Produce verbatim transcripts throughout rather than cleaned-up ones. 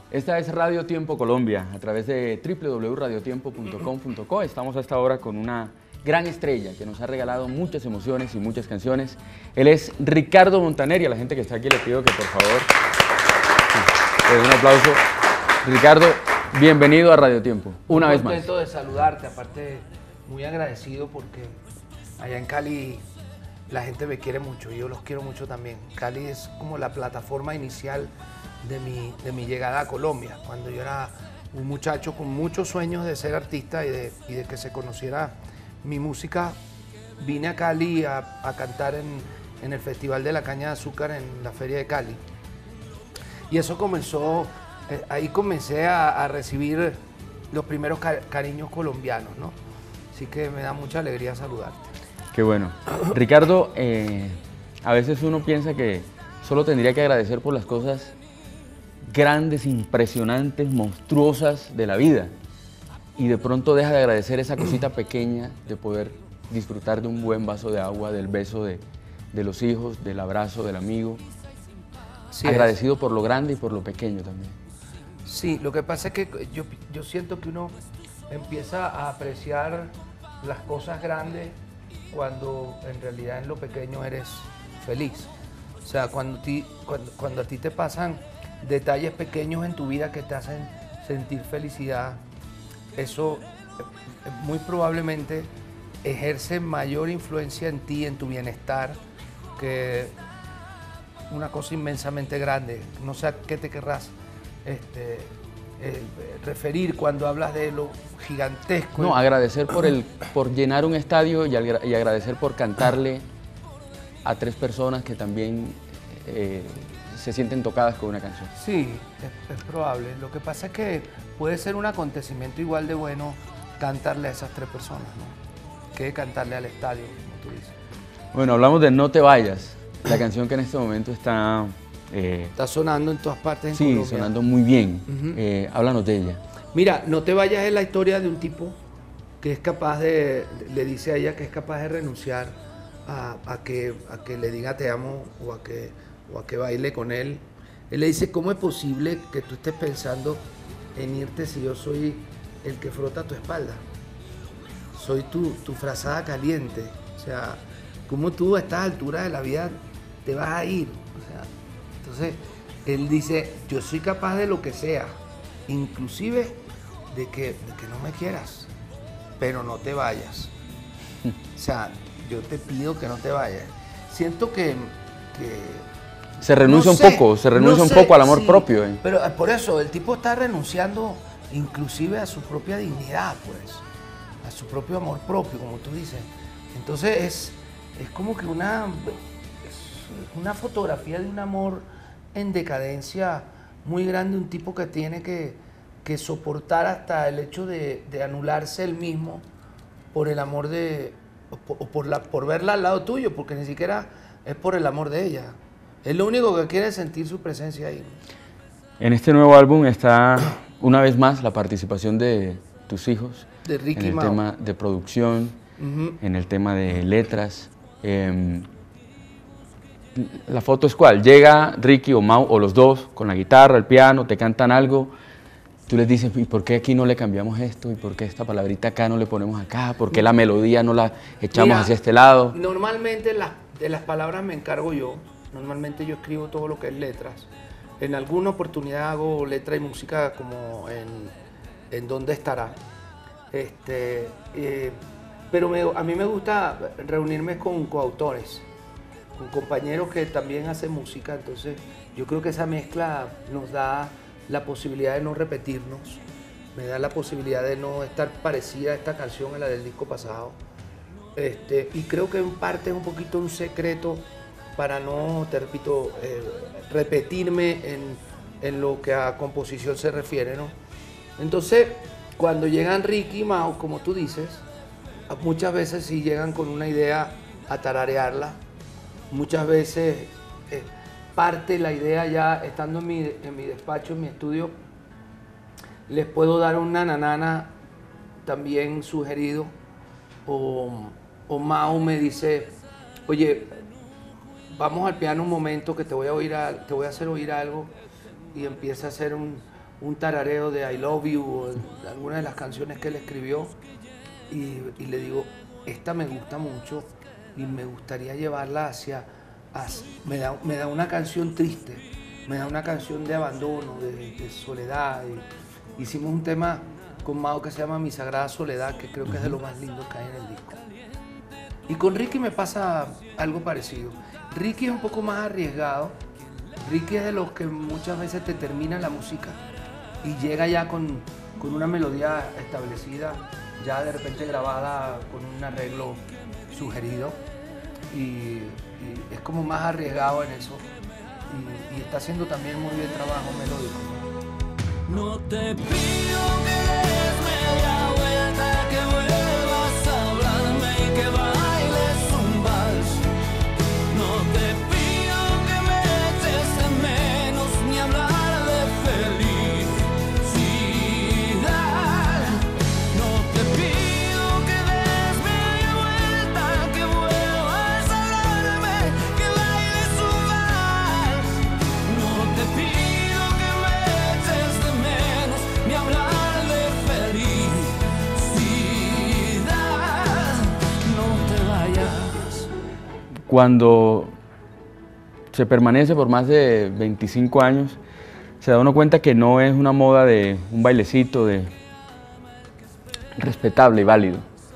Esta es Radio Tiempo Colombia, a través de w w w punto radio tiempo punto com punto co. Estamos a esta hora con una gran estrella que nos ha regalado muchas emociones y muchas canciones. Él es Ricardo Montaner, y a la gente que está aquí le pido que por favor le den un aplauso. Ricardo, bienvenido a Radio Tiempo, una Muy vez más. contento de saludarte, aparte muy agradecido porque allá en Cali la gente me quiere mucho y yo los quiero mucho también. Cali es como la plataforma inicial de mi, de mi llegada a Colombia, cuando yo era un muchacho con muchos sueños de ser artista y de, y de que se conociera mi música. Vine a Cali a, a cantar en, en el Festival de la Caña de Azúcar en la Feria de Cali. Y eso comenzó, eh, ahí comencé a, a recibir los primeros car cariños colombianos, ¿no? Así que me da mucha alegría saludarte. Qué bueno. Ricardo, eh, a veces uno piensa que solo tendría que agradecer por las cosas grandes, impresionantes, monstruosas de la vida, y de pronto deja de agradecer esa cosita pequeña de poder disfrutar de un buen vaso de agua, del beso de, de los hijos, del abrazo del amigo. Sí, agradecido es. por lo grande y por lo pequeño también. Sí, lo que pasa es que yo, yo siento que uno empieza a apreciar las cosas grandes cuando en realidad en lo pequeño eres feliz. O sea, cuando, ti, cuando, cuando a ti te pasan detalles pequeños en tu vida que te hacen sentir felicidad, eso muy probablemente ejerce mayor influencia en ti, en tu bienestar, que una cosa inmensamente grande. No sé a qué te querrás este, eh, referir cuando hablas de lo gigantesco. No, agradecer por, el, por llenar un estadio y, y agradecer por cantarle a tres personas que también eh, se sienten tocadas con una canción. Sí, es, es probable. Lo que pasa es que puede ser un acontecimiento igual de bueno cantarle a esas tres personas, ¿no?, que cantarle al estadio, como tú dices. Bueno, hablamos de No Te Vayas, la canción que en este momento está... Eh, está sonando en todas partes en sí, Colombia. Sí, sonando muy bien. Uh-huh. eh, háblanos de ella. Mira, No Te Vayas es la historia de un tipo que es capaz de, le dice a ella que es capaz de renunciar a, a, que, a que le diga te amo o a que... o a que baile con él. Él le dice, ¿cómo es posible que tú estés pensando en irte si yo soy el que frota tu espalda? Soy tu, tu frazada caliente. O sea, ¿cómo tú a estas alturas de la vida te vas a ir? O sea, entonces, él dice, yo soy capaz de lo que sea, inclusive de que, de que no me quieras, pero no te vayas. O sea, yo te pido que no te vayas. Siento que... que Se renuncia no un sé, poco, se renuncia no sé, un poco al amor sí, propio. ¿eh? Pero por eso, el tipo está renunciando inclusive a su propia dignidad, pues, a su propio amor propio, como tú dices. Entonces es, es como que una, una fotografía de un amor en decadencia muy grande, un tipo que tiene que, que soportar hasta el hecho de, de anularse él mismo por el amor de, o por, o por, la, por verla al lado tuyo, porque ni siquiera es por el amor de ella. Es lo único que quiere, sentir su presencia ahí. En este nuevo álbum está una vez más la participación de tus hijos. De Ricky en el Mao. tema de producción, uh-huh. en el tema de letras. Eh, la foto es cuál, llega Ricky o Mao o los dos con la guitarra, el piano, te cantan algo. Tú les dices, ¿y por qué aquí no le cambiamos esto? ¿Y por qué esta palabrita acá no le ponemos acá? ¿Por qué la melodía no la echamos Mira, hacia este lado? Normalmente la, de las palabras me encargo yo. Normalmente yo escribo todo lo que es letras. En alguna oportunidad hago letra y música como en, en Dónde Estará. Este, eh, pero me, a mí me gusta reunirme con coautores, con compañeros que también hacen música. Entonces yo creo que esa mezcla nos da la posibilidad de no repetirnos, me da la posibilidad de no estar parecida a esta canción a la del disco pasado. Este, y creo que en parte es un poquito un secreto para no, te repito, eh, repetirme en, en lo que a composición se refiere, ¿no? Entonces, cuando llegan Ricky y Mao, como tú dices, muchas veces sí llegan con una idea a tararearla, muchas veces eh, parte la idea ya estando en mi, en mi despacho, en mi estudio, les puedo dar una nanana también sugerido, o, o Mao me dice, oye, vamos al piano un momento que te voy a, oír a, te voy a hacer oír algo, y empieza a hacer un, un tarareo de I Love You o de alguna de las canciones que él escribió y, y le digo, esta me gusta mucho y me gustaría llevarla hacia, hacia me, da, me da una canción triste, me da una canción de abandono, de, de soledad. Y hicimos un tema con Mao que se llama Mi Sagrada Soledad, que creo que es de lo más lindo que hay en el disco. Y con Ricky me pasa algo parecido. Ricky es un poco más arriesgado. Ricky es de los que muchas veces te termina la música y llega ya con, con una melodía establecida, ya de repente grabada con un arreglo sugerido. Y, y es como más arriesgado en eso. Y, y está haciendo también muy bien trabajo melódico. No te pido que des media vuelta, que vuelvas a hablarme y que bailes un vals. No te pido que me eches de menos ni hablar de felicidad. No te pido que des media vuelta, que vuelvas a hablarme, que bailes un vals. No te pido que me eches de menos ni hablar de felicidad. No te vayas. Cuando se permanece por más de veinticinco años, se da uno cuenta que no es una moda de un bailecito de respetable y válido,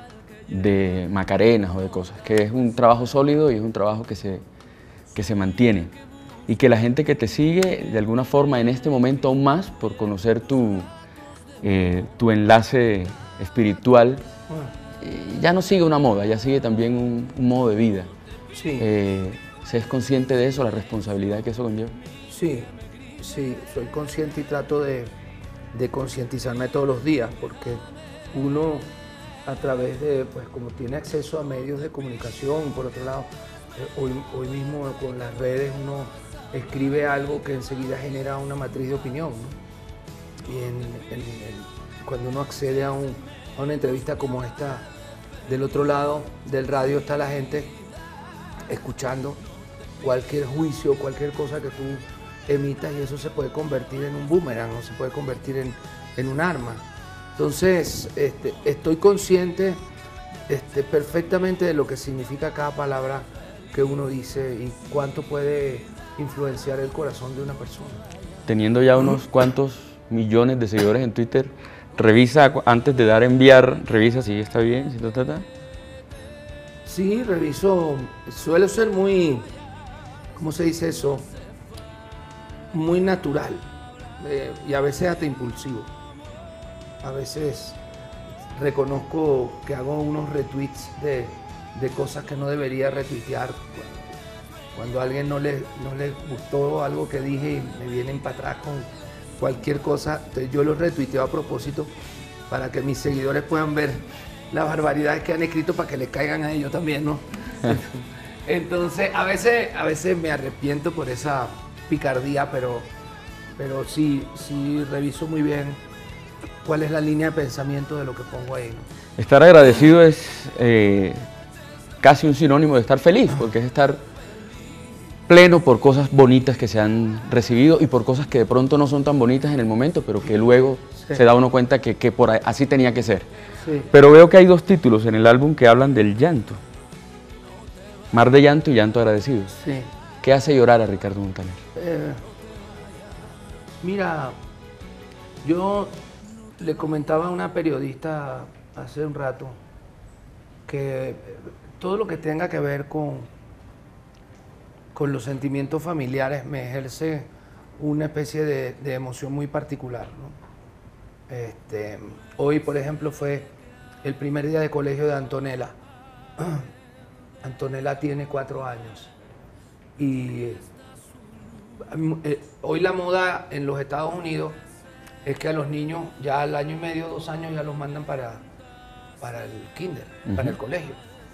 de macarenas o de cosas, que es un trabajo sólido y es un trabajo que se, que se mantiene. Y que la gente que te sigue, de alguna forma, en este momento aún más, por conocer tu, eh, tu enlace espiritual, eh, ya no sigue una moda, ya sigue también un, un modo de vida. Sí. Eh, ¿Se es consciente de eso, la responsabilidad que eso conlleva? Sí, sí, soy consciente y trato de, de concientizarme todos los días, porque uno a través de, pues como tiene acceso a medios de comunicación, por otro lado, eh, hoy, hoy mismo con las redes uno escribe algo que enseguida genera una matriz de opinión, ¿no? Y en, en, en, cuando uno accede a, un, a una entrevista como esta, del otro lado del radio está la gente escuchando cualquier juicio, cualquier cosa que tú emitas y eso se puede convertir en un boomerang, o se puede convertir en, en un arma. Entonces, este, estoy consciente este, perfectamente de lo que significa cada palabra que uno dice y cuánto puede influenciar el corazón de una persona. Teniendo ya unos cuantos millones de seguidores en Twitter, revisa antes de dar a enviar, revisa si está bien, si ta, ta, ta. Sí, reviso, suele ser muy, ¿cómo se dice eso? Muy natural eh, y a veces hasta impulsivo. A veces reconozco que hago unos retweets de, de cosas que no debería retuitear. Cuando, cuando a alguien no le, no le gustó algo que dije y me vienen para atrás con cualquier cosa, entonces yo los retuiteo a propósito para que mis seguidores puedan ver las barbaridades que han escrito para que les caigan a ellos también, ¿no? Entonces, a veces, a veces me arrepiento por esa picardía, pero, pero sí, sí reviso muy bien cuál es la línea de pensamiento de lo que pongo ahí, ¿no? Estar agradecido es eh, casi un sinónimo de estar feliz, porque es estar pleno por cosas bonitas que se han recibido y por cosas que de pronto no son tan bonitas en el momento, pero que luego sí. se da uno cuenta que, que por ahí, así tenía que ser. Sí. Pero veo que hay dos títulos en el álbum que hablan del llanto. Mar de llanto y llanto agradecido. Sí. ¿Qué hace llorar a Ricardo Montaner? Eh, mira, yo le comentaba a una periodista hace un rato que todo lo que tenga que ver con, con los sentimientos familiares me ejerce una especie de, de emoción muy particular, ¿no? Este, hoy, por ejemplo, fue el primer día de colegio de Antonella. Antonella tiene cuatro años y eh, hoy la moda en los Estados Unidos es que a los niños ya al año y medio, dos años ya los mandan para, para el kinder, uh-huh. para el colegio.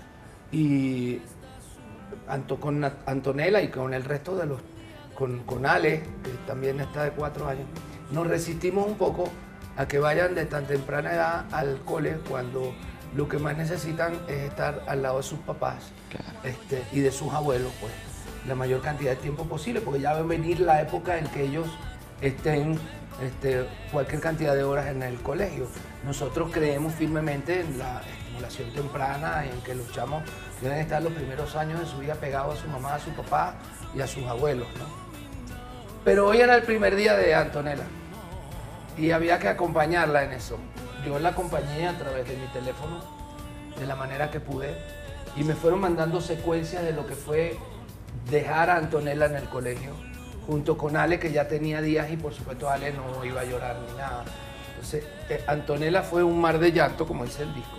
Y Anto, con Antonella y con el resto de los, con, con Ale, que también está de cuatro años, nos resistimos un poco a que vayan de tan temprana edad al cole cuando lo que más necesitan es estar al lado de sus papás, claro. este, y de sus abuelos, pues, la mayor cantidad de tiempo posible, porque ya va a venir la época en que ellos estén este, cualquier cantidad de horas en el colegio. Nosotros creemos firmemente en la estimulación temprana y en que los chamos deben estar los primeros años de su vida pegados a su mamá, a su papá y a sus abuelos, ¿no? Pero hoy era el primer día de Antonella y había que acompañarla en eso. Yo la acompañé a través de mi teléfono, de la manera que pude, y me fueron mandando secuencias de lo que fue dejar a Antonella en el colegio, junto con Ale, que ya tenía días, y por supuesto Ale no iba a llorar ni nada. Entonces, eh, Antonella fue un mar de llanto, como dice el disco.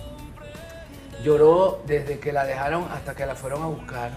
Lloró desde que la dejaron hasta que la fueron a buscar,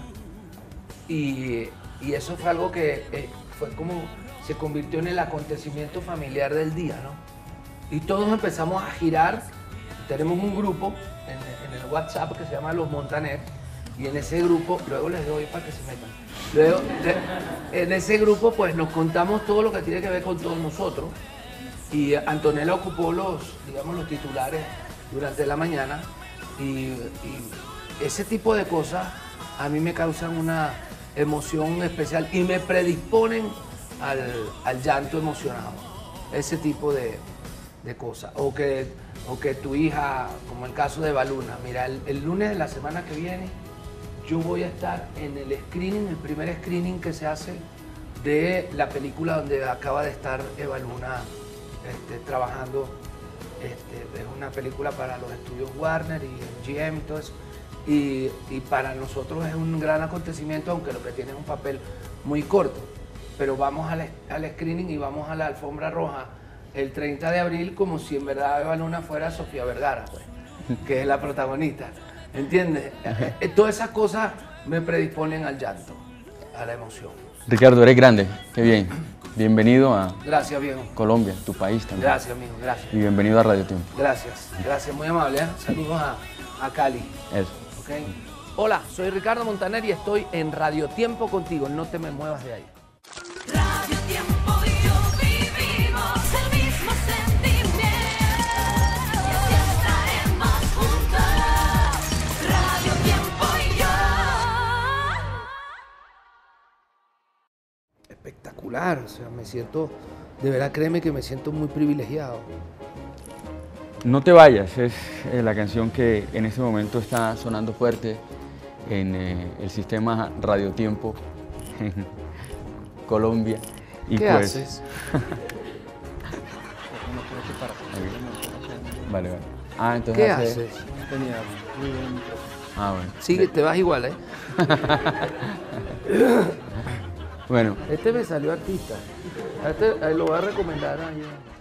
y, y eso fue algo que eh, fue como, se convirtió en el acontecimiento familiar del día, ¿no? Y todos empezamos a girar. Tenemos un grupo en, en el WhatsApp que se llama Los Montaner, y en ese grupo, luego les doy para que se metan, luego, de, en ese grupo pues nos contamos todo lo que tiene que ver con todos nosotros, y Antonella ocupó los, digamos, los titulares durante la mañana, y, y ese tipo de cosas a mí me causan una emoción especial y me predisponen al, al llanto emocionado, ese tipo de, de cosas. O que, o que tu hija, como el caso de Baluna, mira, el, el lunes de la semana que viene yo voy a estar en el screening, el primer screening que se hace de la película donde acaba de estar Eva Luna este, trabajando. Este, es una película para los estudios Warner y G M y todo eso. Y, y para nosotros es un gran acontecimiento, aunque lo que tiene es un papel muy corto. Pero vamos al, al screening y vamos a la alfombra roja el treinta de abril como si en verdad Eva Luna fuera Sofía Vergara, pues, que es la protagonista. ¿Entiendes? Eh, todas esas cosas me predisponen al llanto, a la emoción. Ricardo, eres grande, qué bien. Bienvenido a Gracias, viejo. Colombia, tu país también. Gracias, amigo, gracias. Y bienvenido a Radio Tiempo. Gracias, gracias, muy amable, ¿eh? Saludos a, a Cali. Eso. ¿Okay? Hola, soy Ricardo Montaner y estoy en Radio Tiempo contigo, no te me muevas de ahí. Radio Tiempo y yo vivimos el mismo sentimiento. Y así estaremos juntos. Radio Tiempo y yo. Espectacular, o sea, me siento, de verdad, créeme que me siento muy privilegiado. No te vayas, es eh, la canción que en este momento está sonando fuerte en eh, el sistema Radio Tiempo en Colombia. Y ¿Qué pues, haces? Vale, vale. Ah, entonces ¿Qué hace- haces? Ah, bueno. Sigue, te vas igual, ¿eh? Bueno, Este me salió artista. Este eh, lo voy a recomendar a